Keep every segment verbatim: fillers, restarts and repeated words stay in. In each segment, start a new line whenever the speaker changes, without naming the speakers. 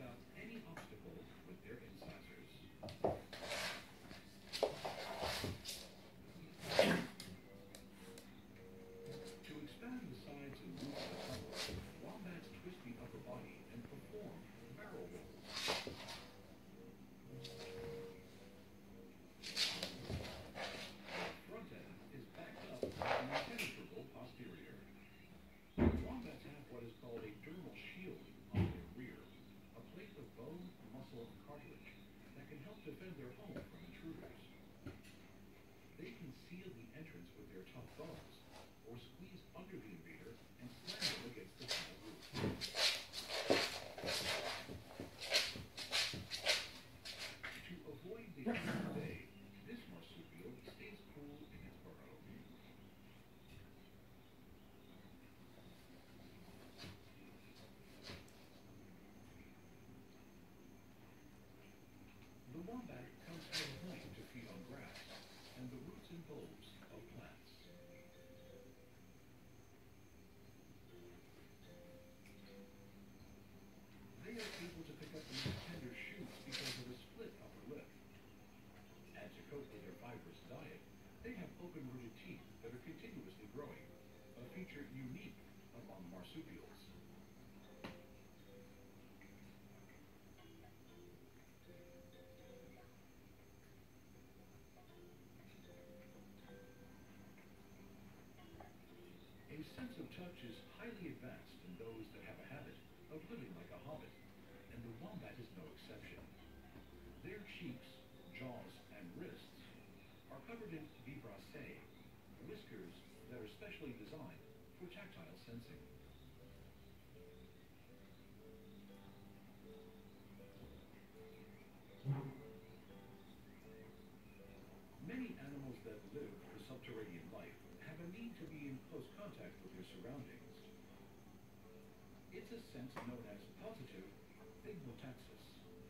out any obstacles with their incisors. To expand the sides and roots of the tunnel, wombats twist the upper body and perform barrel rolls. Front end is backed up by an impenetrable posterior. Wombats have what is called a dermal shield on their rear, a plate of bone, muscle, and cartilage that can help defend their home from intruders. They can seal the entrance with their tough bones, or squeeze under the invader and slam them against the tunnel roof. To avoid the heat of the day, this marsupial stays cool in its burrow. The wombat comes out of night to feed on grass and the roots and bulbs of plants. They are able to pick up the most tender shoots because of a split upper lip. And to cope with their fibrous diet, they have open-rooted teeth that are continuously growing, a feature unique among marsupials. A sense of touch is highly advanced in those that have a habit of living like a hobbit, and the wombat is no exception. Their cheeks, jaws, and wrists are covered in vibrissae, whiskers that are specially designed for tactile sensing. Many animals that live the subterranean life have a need to be in close contact with their surroundings. It's a sense known as positive pigmotaxis.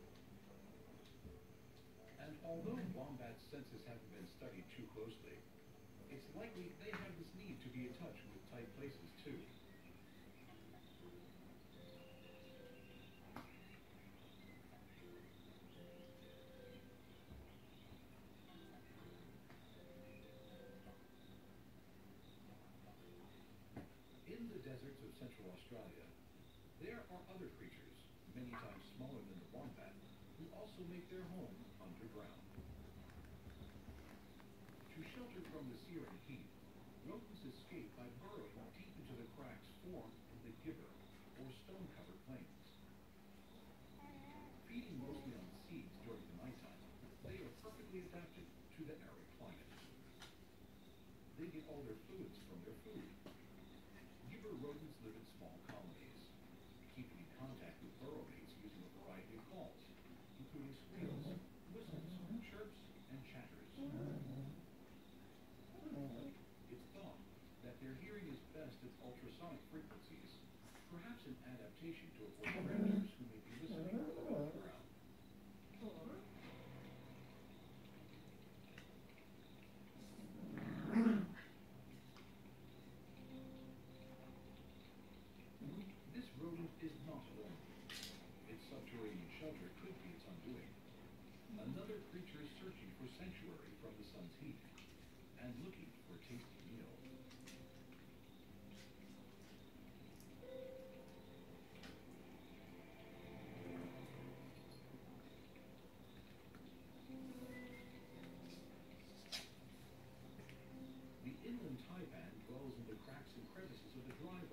And although wombat senses haven't been studied too closely, it's likely they have this need to be in touch with tight places too. In the deserts of Central Australia, there are other creatures, many times smaller than the wombat, who also make their home underground. To shelter from the searing heat, rodents escape by burrowing deep into the cracks formed in the gibber, or stone-covered plains. Feeding mostly on seeds during the nighttime, they are perfectly adapted to the arid climate. They get all their fluids from their food. Gibber rodents live in small colonies, keeping in contact with burrow mates using a variety of calls, including squeals, whistles, chirps, and chatters. It's thought that their hearing is best at ultrasonic frequencies, perhaps an adaptation to avoid predators who may be listening above the ground. This rodent is not alone. Its subterranean shelter could be its undoing. Another creature is searching for sanctuary from the sun's heat and looking for a tasty meal. The inland taipan dwells in the cracks and crevices of the dry